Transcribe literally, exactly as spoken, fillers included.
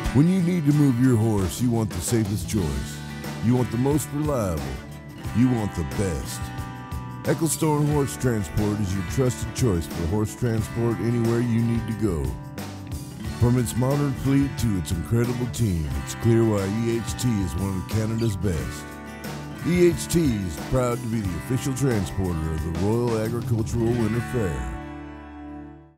When you need to move your horse, you want the safest choice. You want the most reliable. You want the best. Ecclestone Horse Transport is your trusted choice for horse transport anywhere you need to go. From its modern fleet to its incredible team, it's clear why E H T is one of Canada's best. E H T is proud to be the official transporter of the Royal Agricultural Winter Fair.